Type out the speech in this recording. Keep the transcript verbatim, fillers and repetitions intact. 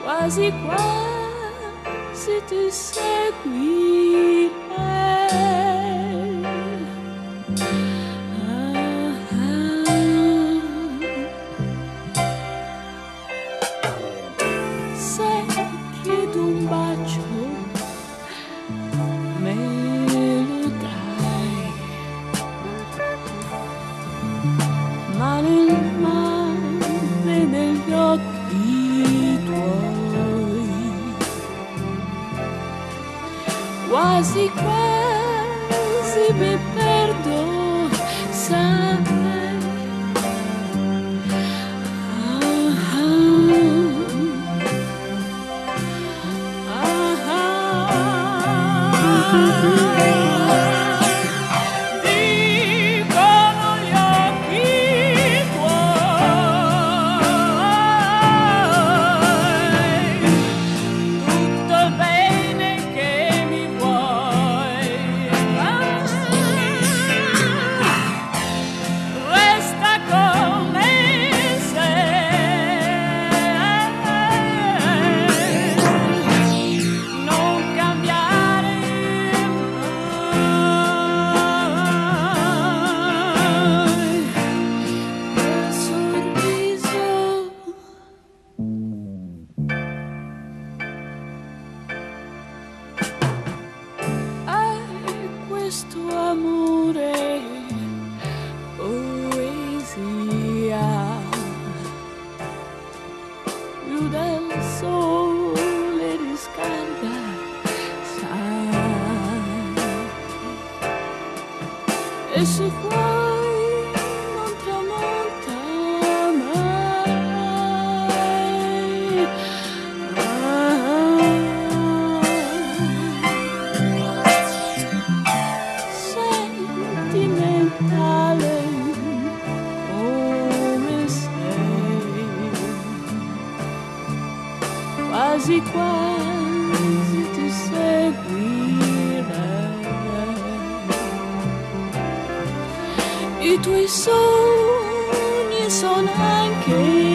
quasi quasi ti seguirei. Ah, ah. Se chiedo un bacio me lo dai, mano in mano negli occhi tuoi, quasi quasi mi perdo, sai. Dicono gli occhi tuoi tutto il bene che mi vuoi. Resta come sei, non cambiare mai quel sorriso. È questo amore poesia più del sole riscalda, sai. E se vuoi non tramonta mai. Sentimentale come sei, quasi quasi ti seguirei. I tuoi sogni sono anche